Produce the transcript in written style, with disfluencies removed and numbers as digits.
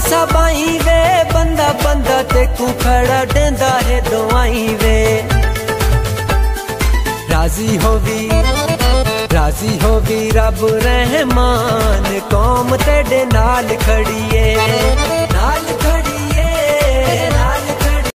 आसा बाई वे बंदा बंदा ते कू खड़ा देंदा है दुआई वे। राजी होवी रब रहमान, कौम तेरे नाल खड़िए।